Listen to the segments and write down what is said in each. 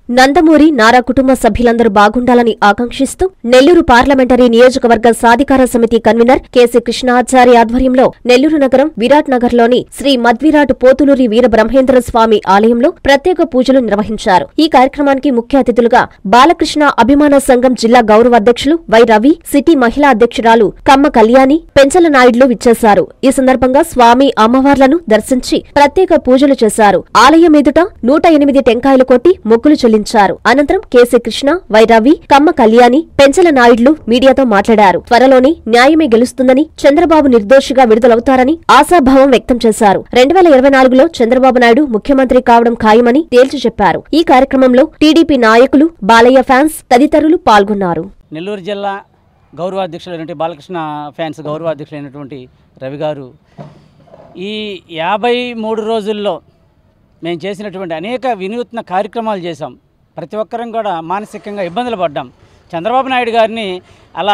నందమూరి నారా కుటుంబ సభ్యులందరూ బాగుండాలని ఆకాంక్షిస్తూ నెల్లూరు పార్లమెంటరీ నియోజకవర్గ సాధికార సమితి కన్వీనర్ కెసి కృష్ణాచారి ఆధ్వర్యంలో నెల్లూరు నగరం విరాట్ నగర్లోని శ్రీ మద్విరాట్ పోతులూరి వీరబ్రహ్మేంద్ర స్వామి ఆలయంలో ప్రత్యేక పూజలు నిర్వహించారు. ఈ కార్యక్రమానికి ముఖ్య అతిథులుగా బాలకృష్ణ అభిమాన సంఘం జిల్లా గౌరవ అధ్యక్షులు వై రవి, సిటీ మహిళా అధ్యక్షురాలు కమ్మ కళ్యాణి, పెంచల నాయుడులు విచ్చేశారు. ఈ సందర్భంగా స్వామి అమ్మవార్లను దర్శించి ప్రత్యేక పూజలు చేశారు. ఆలయం ఎదుట 108 టెంకాయలు కొట్టి మొక్కులు చెల్లించారు. అనంతరం కేసీ కృష్ణ, వై రవి, కమ్మ కళ్యాణి, పెంచల నాయుడులు మీడియాతో మాట్లాడారు. త్వరలోనే న్యాయమే గెలుస్తుందని, చంద్రబాబు నిర్దోషిగా విడుదలవుతారని ఆశాభావం వ్యక్తం చేశారు. 2024లో చంద్రబాబు నాయుడు ముఖ్యమంత్రి కావడం ఖాయమని తేల్చి చెప్పారు. ఈ కార్యక్రమంలో టీడీపీ నాయకులు, బాలయ్య ఫ్యాన్స్ తదితరులు పాల్గొన్నారు. నెల్లూరు జిల్లా గౌరవాధ్యక్షులైనటువంటి బాలకృష్ణ ఫ్యాన్స్ గౌరవాధ్యక్షులైనటువంటి రవి గారు ఈ 53 రోజుల్లో మేము చేసినటువంటి అనేక వినూత్న కార్యక్రమాలు చేశాం. ప్రతి ఒక్కరం కూడా మానసికంగా ఇబ్బందులు పడ్డాం. చంద్రబాబు నాయుడు గారిని అలా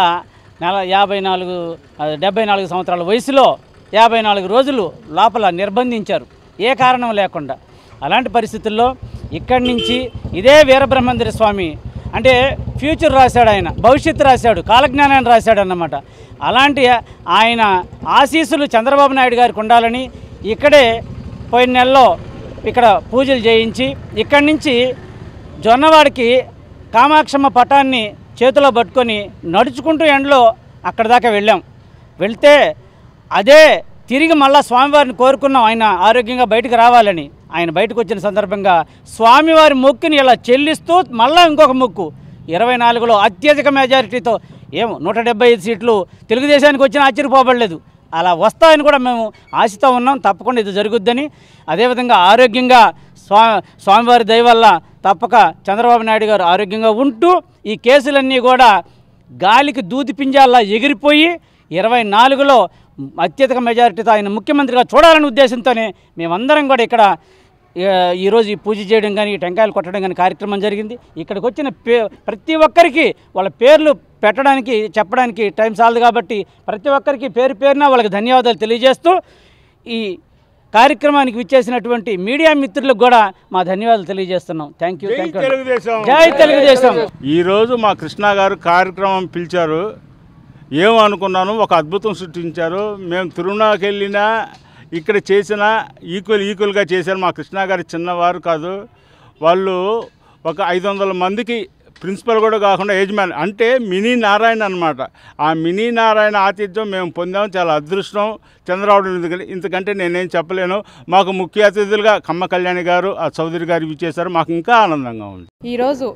74 సంవత్సరాల వయసులో 54 రోజులు లోపల నిర్బంధించారు, ఏ కారణం లేకుండా. అలాంటి పరిస్థితుల్లో ఇక్కడి నుంచి ఇదే వీరబ్రహ్మేంద్ర స్వామి అంటే ఫ్యూచర్ రాశాడు, ఆయన భవిష్యత్తు రాశాడు, కాలజ్ఞానాన్ని రాశాడు అన్నమాట. అలాంటి ఆయన ఆశీస్సులు చంద్రబాబు నాయుడు గారికి ఉండాలని ఇక్కడే పోయిన నెలలో ఇక్కడ పూజలు చేయించి ఇక్కడి నుంచి జొన్నవాడికి కామాక్షమ్మ పటాన్ని చేతిలో పట్టుకొని నడుచుకుంటూ ఎండలో అక్కడ దాకా వెళ్ళాం. వెళ్తే అదే తిరిగి మళ్ళా స్వామివారిని కోరుకున్నాం, ఆయన ఆరోగ్యంగా బయటకు రావాలని. ఆయన బయటకు వచ్చిన సందర్భంగా స్వామివారి మొక్కుని ఇలా చెల్లిస్తూ మళ్ళా ఇంకొక మొక్కు 24లో అత్యధిక మెజారిటీతో 175 సీట్లు తెలుగుదేశానికి వచ్చినా ఆశ్చర్యపోబడలేదు. అలా వస్తాయని కూడా మేము ఆశతో ఉన్నాం. తప్పకుండా ఇది జరుగుద్దని, అదేవిధంగా ఆరోగ్యంగా స్వామివారి దయ వల్ల తప్పక చంద్రబాబు నాయుడు గారు ఆరోగ్యంగా ఉంటూ ఈ కేసులన్నీ కూడా గాలికి దూది పింజాల్లా ఎగిరిపోయి 24లో అత్యధిక మెజారిటీతో ఆయన ముఖ్యమంత్రిగా చూడాలనే ఉద్దేశంతోనే మేమందరం కూడా ఇక్కడ ఈరోజు ఈ పూజ చేయడం కానీ, టెంకాయలు కొట్టడం కానీ కార్యక్రమం జరిగింది. ఇక్కడికి వచ్చిన ప్రతి ఒక్కరికి వాళ్ళ పేర్లు పెట్టడానికి చెప్పడానికి టైం చాలదు కాబట్టి ప్రతి ఒక్కరికి పేరు పేరున వాళ్ళకి ధన్యవాదాలు తెలియజేస్తూ ఈ కార్యక్రమానికి విచ్చేసినటువంటి మీడియా మిత్రులకు కూడా మా ధన్యవాదాలు తెలియజేస్తున్నాం. Thank you. జై తెలుగుదేశం. ఈరోజు మా కృష్ణ గారు కార్యక్రమం పిలిచారు. ఏమనుకున్నాను, ఒక అద్భుతం సృష్టించారు. మేము తిరుమలకి వెళ్ళినా ఇక్కడ చేసిన ఈక్వల్గా చేశారు. మా కృష్ణ గారు చిన్నవారు కాదు, వాళ్ళు ఒక 500 మందికి ప్రిన్సిపల్ కూడా కాకుండా యజమాని, అంటే మినీ నారాయణ అనమాట. ఆ మినీ నారాయణ ఆతిథ్యం మేము పొందాము. చాలా అదృష్టం. చంద్రబాబు ఇంతకంటే నేనేం చెప్పలేను. మాకు ముఖ్య అతిథులుగా కమ్మ కళ్యాణి గారు, ఆ చౌదరి గారు ఇచ్చేశారు. మాకు ఇంకా ఆనందంగా ఉంది. ఈరోజు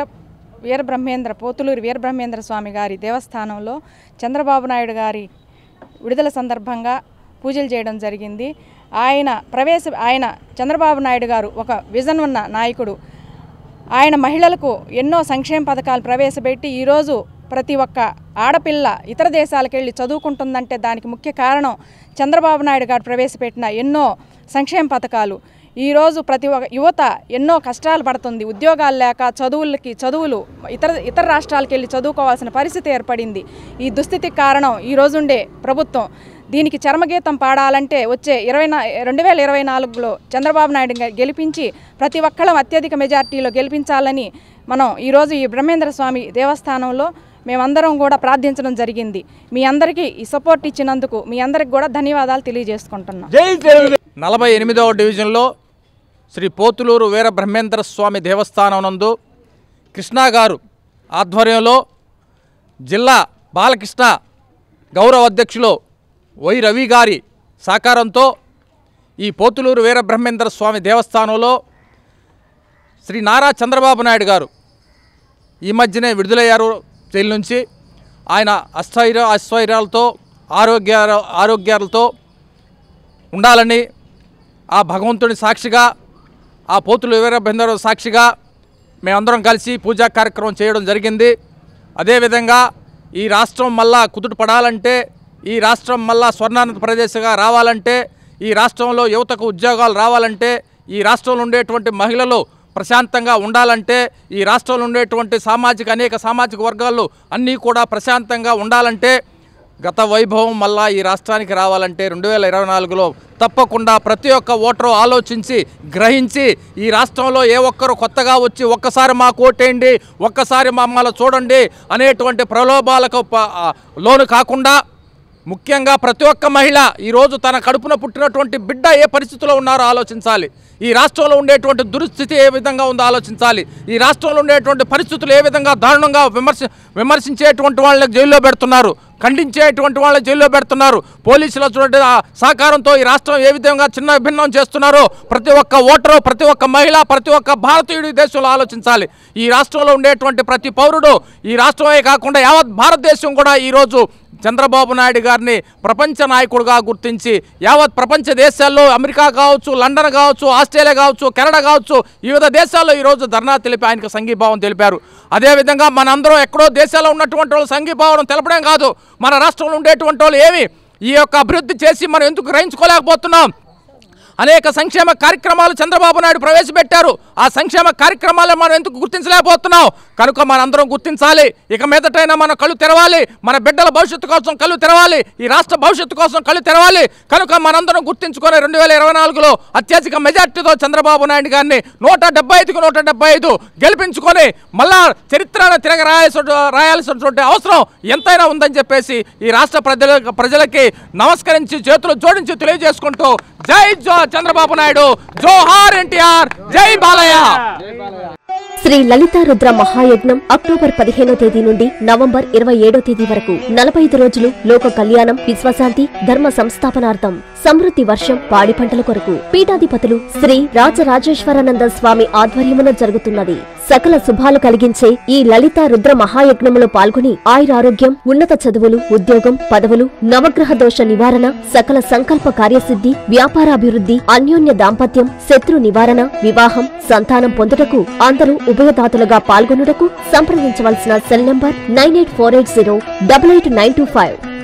పోతులూరి వీరబ్రహ్మేంద్ర స్వామి గారి దేవస్థానంలో చంద్రబాబు నాయుడు గారి విడుదల సందర్భంగా పూజలు చేయడం జరిగింది. ఆయన చంద్రబాబు నాయుడు గారు ఒక విజన్ ఉన్న నాయకుడు. ఆయన మహిళలకు ఎన్నో సంక్షేమ పథకాలు ప్రవేశపెట్టి ఈరోజు ప్రతి ఒక్క ఆడపిల్ల ఇతర దేశాలకు వెళ్ళి చదువుకుంటుందంటే దానికి ముఖ్య కారణం చంద్రబాబు నాయుడు గారు ప్రవేశపెట్టిన ఎన్నో సంక్షేమ పథకాలు. ఈరోజు ప్రతి ఒక్క యువత ఎన్నో కష్టాలు పడుతుంది. ఉద్యోగాలు లేక చదువులు ఇతర రాష్ట్రాలకు వెళ్ళి చదువుకోవాల్సిన పరిస్థితి ఏర్పడింది. ఈ దుస్థితికి కారణం ఈరోజుండే ప్రభుత్వం. దీనికి చరమగీతం పాడాలంటే వచ్చే 2024లో చంద్రబాబు నాయుడు గెలిపించి ప్రతి ఒక్కళ్ళం అత్యధిక మెజార్టీలో గెలిపించాలని మనం ఈరోజు ఈ బ్రహ్మేంద్ర స్వామి దేవస్థానంలో మేమందరం కూడా ప్రార్థించడం జరిగింది. మీ అందరికీ ఈ సపోర్ట్ ఇచ్చినందుకు మీ అందరికి కూడా ధన్యవాదాలు తెలియజేసుకుంటున్నాం. 48వ డివిజన్లో శ్రీ పోతులూరు వీరబ్రహ్మేంద్ర స్వామి దేవస్థానం నందు కృష్ణ గారు ఆధ్వర్యంలో జిల్లా బాలకృష్ణ గౌరవ అధ్యక్షులు వై రవి గారి సహకారంతో ఈ పోతులూరు వీరబ్రహ్మేంద్ర స్వామి దేవస్థానంలో శ్రీ నారా చంద్రబాబు నాయుడు గారు ఈ మధ్యనే విడుదలయ్యారు జైలు నుంచి. ఆయన అశ్వైర్యాలతో ఆరోగ్యాలతో ఉండాలని ఆ భగవంతుని సాక్షిగా, ఆ పోతులూరు వీరబ్రహ్మేంద్ర సాక్షిగా మేమందరం కలిసి పూజా కార్యక్రమం చేయడం జరిగింది. అదేవిధంగా ఈ రాష్ట్రం మళ్ళా కుదుట పడాలంటే, ఈ రాష్ట్రం మళ్ళా స్వర్ణాంధ్ర ప్రదేశ్గా రావాలంటే, ఈ రాష్ట్రంలో యువతకు ఉద్యోగాలు రావాలంటే, ఈ రాష్ట్రంలో ఉండేటువంటి మహిళలు ప్రశాంతంగా ఉండాలంటే, ఈ రాష్ట్రంలో ఉండేటువంటి అనేక సామాజిక వర్గాలు అన్నీ కూడా ప్రశాంతంగా ఉండాలంటే గత వైభవం మళ్ళా ఈ రాష్ట్రానికి రావాలంటే 2024లో తప్పకుండా ప్రతి ఒక్క ఓటరు ఆలోచించి గ్రహించి ఈ రాష్ట్రంలో ఏ ఒక్కరు కొత్తగా వచ్చి ఒక్కసారి మా కోటేయండి, ఒక్కసారి మమ్మల్ని చూడండి అనేటువంటి ప్రలోభాలకు లోను కాకుండా ముఖ్యంగా ప్రతి ఒక్క మహిళ ఈరోజు తన కడుపున పుట్టినటువంటి బిడ్డ ఏ పరిస్థితిలో ఉన్నారో ఆలోచించాలి. ఈ రాష్ట్రంలో ఉండేటువంటి దుస్థితి ఏ విధంగా ఉందో ఆలోచించాలి. ఈ రాష్ట్రంలో ఉండేటువంటి పరిస్థితులు ఏ విధంగా దారుణంగా విమర్శించేటువంటి వాళ్ళని జైల్లో పెడుతున్నారు, ఖండించేటువంటి వాళ్ళని జైల్లో పెడుతున్నారు. పోలీసుల చూడండి సహకారంతో ఈ రాష్ట్రం ఏ విధంగా చిన్న భిన్నం చేస్తున్నారో ప్రతి ఒక్క ఓటరు, ప్రతి ఒక్క మహిళ, ప్రతి ఒక్క భారతీయుడు దేశంలో ఆలోచించాలి. ఈ రాష్ట్రంలో ఉండేటువంటి ప్రతి పౌరుడు, ఈ రాష్ట్రమే కాకుండా యావత్ భారతదేశం కూడా ఈరోజు చంద్రబాబు నాయుడు గారిని ప్రపంచ నాయకుడిగా గుర్తించి యావత్ ప్రపంచ దేశాల్లో అమెరికా కావచ్చు, లండన్ కావచ్చు, ఆస్ట్రేలియా కావచ్చు, కెనడా కావచ్చు, వివిధ దేశాల్లో ఈరోజు ధర్నా తెలిపి ఆయనకు సంఘీభావం తెలిపారు. అదేవిధంగా మనందరం ఎక్కడో దేశాల్లో ఉన్నటువంటి వాళ్ళు సంఘీభావం తెలపడం కాదు, మన రాష్ట్రంలో ఉండేటువంటి వాళ్ళు ఏమి ఈ యొక్క అభివృద్ధి చేసి మనం ఎందుకు గ్రహించుకోలేకపోతున్నాం? అనేక సంక్షేమ కార్యక్రమాలు చంద్రబాబు నాయుడు ప్రవేశపెట్టారు. ఆ సంక్షేమ కార్యక్రమాలను మనం ఎందుకు గుర్తించలేకపోతున్నాం? కనుక మనందరం గుర్తించాలి. ఇక మీదటైనా మన కళ్ళు తెరవాలి. మన బిడ్డల భవిష్యత్తు కోసం కళ్ళు తెరవాలి. ఈ రాష్ట్ర భవిష్యత్తు కోసం కళ్ళు తెరవాలి. కనుక మనందరం గుర్తించుకొని 2024లో అత్యధిక మెజార్టీతో చంద్రబాబు నాయుడు గారిని 175కు 175 గెలిపించుకొని మళ్ళా చరిత్రను రాయాల్సినటువంటి అవసరం ఎంతైనా ఉందని చెప్పేసి ఈ రాష్ట్ర ప్రజలకి నమస్కరించి చేతులు జోడించి తెలియజేసుకుంటూ జై చంద్రబాబు నాయుడు, జోహార్ ఎన్టీఆర్, జై బాలయ్య. శ్రీ లలితా రుద్ర మహాయజ్ఞం అక్టోబర్ 15వ తేదీ నుండి నవంబర్ 27వ తేదీ వరకు 45 రోజులు లోక కళ్యాణం, విశ్వశాంతి, ధర్మ సంస్థాపనార్థం, సమృద్ధి వర్షం, పాడి పంటల కొరకు పీఠాధిపతులు శ్రీ రాజరాజేశ్వరానంద స్వామి ఆధ్వర్యమున జరుగుతున్నది. సకల శుభాలు కలిగించే ఈ లలితా రుద్ర మహాయజ్ఞములో పాల్గొని ఆయురారోగ్యం, ఉన్నత చదువులు, ఉద్యోగం, పదవులు, నవగ్రహ దోష నివారణ, సకల సంకల్ప కార్యసిద్ధి, వ్యాపారాభివృద్ధి, అన్యోన్య దాంపత్యం, శత్రు నివారణ, వివాహం, సంతానం పొందుటకు అందరూ ఉభయదాతలుగా పాల్గొనుటకు సంప్రదించవలసిన సెల్ నంబర్ 9848088925.